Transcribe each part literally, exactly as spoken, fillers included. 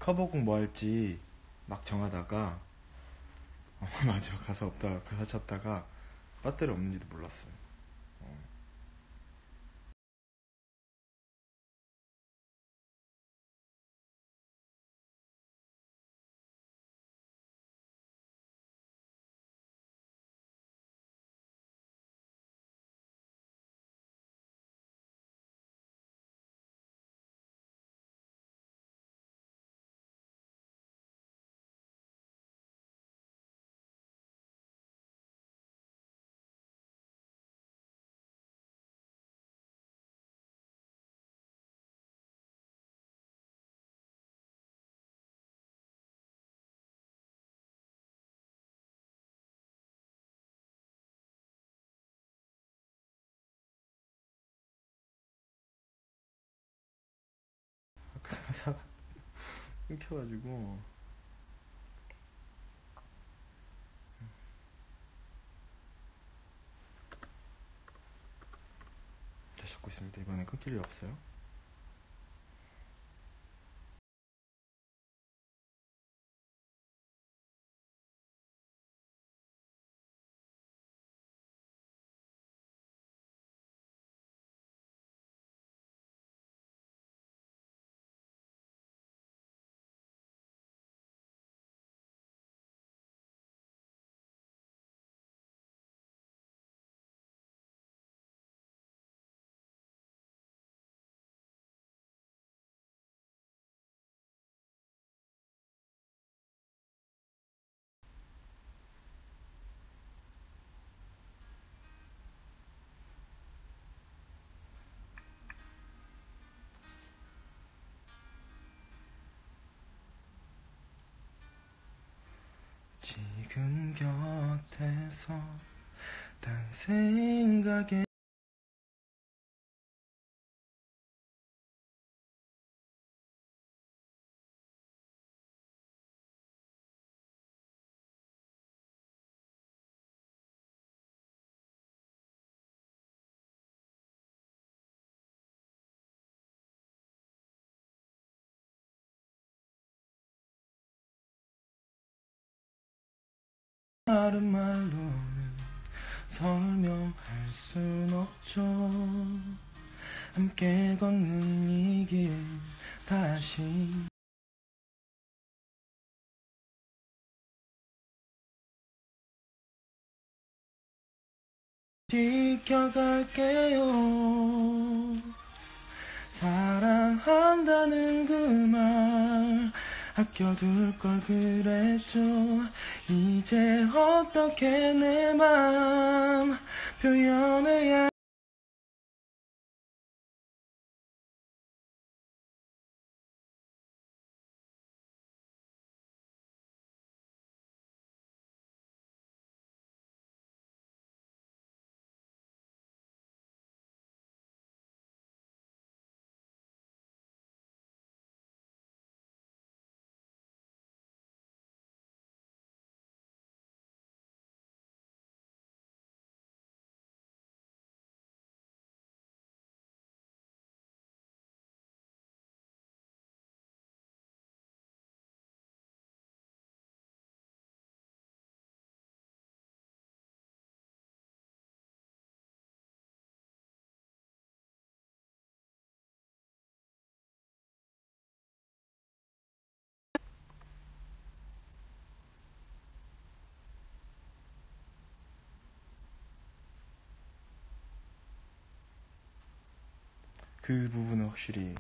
커버곡 뭐 할지 막 정하다가 어, 맞아. 가사 없다가 가사 찾다가 배터리 없는지도 몰랐어요. 어. 가사가 끊겨가지고 다시 잡고 있습니다. 이번엔 끊길 일 없어요. 지금 곁에서 단 생각에 다른 말로는 설명할 순 없죠. 함께 걷는 이 길 다시 지켜갈게요. 사랑한다는 그 말 아껴둘 걸 그랬죠. 이제 어떻게 내 맘 표현해야 그 부분은 확실히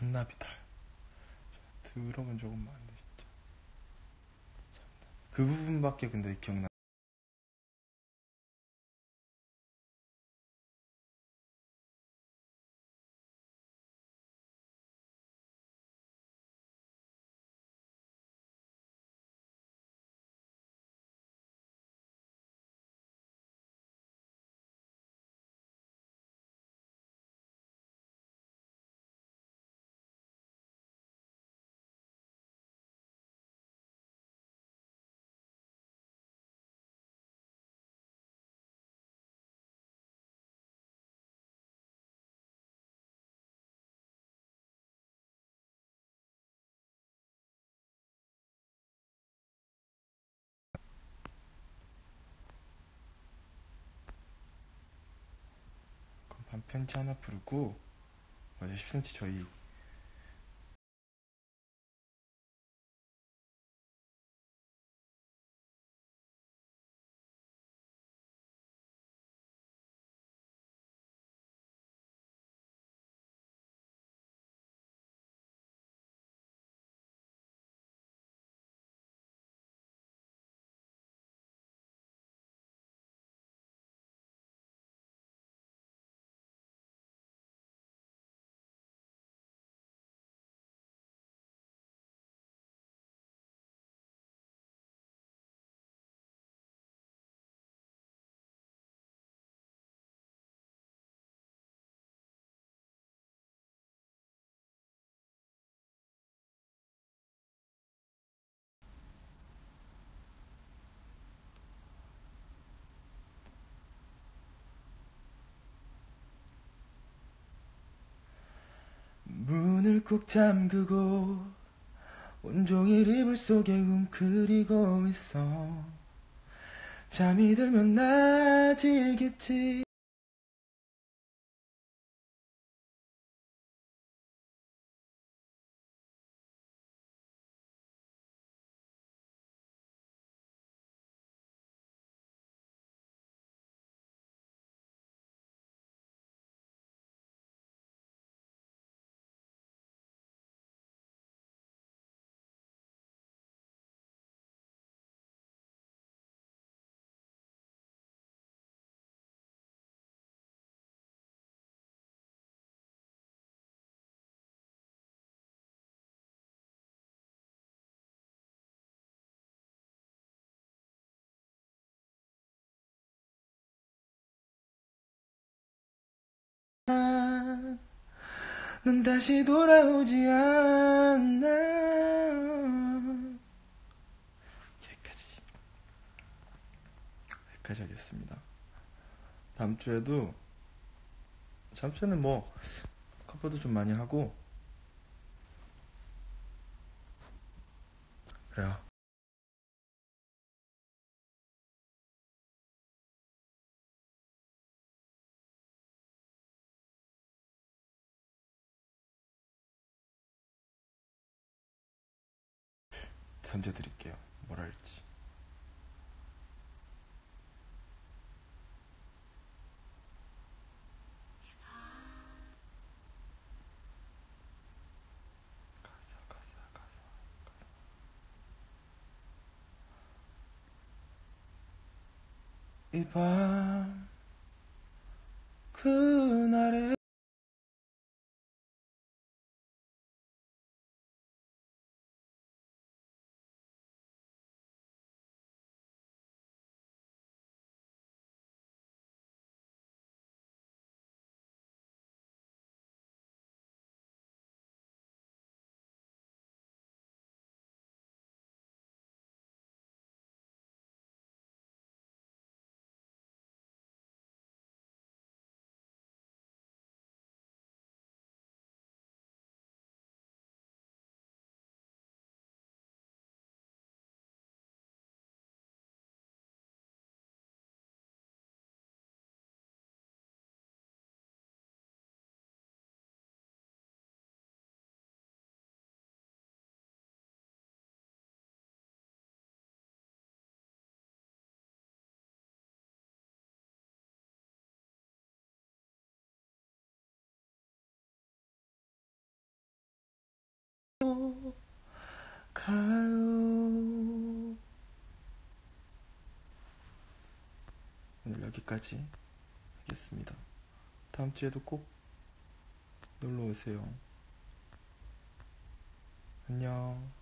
잔나비달. 들어본 적은 많은데 진짜. 그 부분밖에 근데 기억나. 그럼 반편지 하나 부르고 맞아 십 센티미터 저희 문을 꼭 잠그고 온종일 이불 속에 웅크리고 있어. 잠이 들면 나아지겠지. 넌 다시 돌아오지 않아. 여기까지 여기까지 하겠습니다. 다음 주에도 다음 주에는 뭐 커버도 좀 많이 하고 그래요. 던져드릴게요. 뭘 할지. 가사 가사 가사. 이 밤 그날의 가요. 오늘 여기까지 하겠습니다. 다음 주에도 꼭 놀러 오세요. 안녕.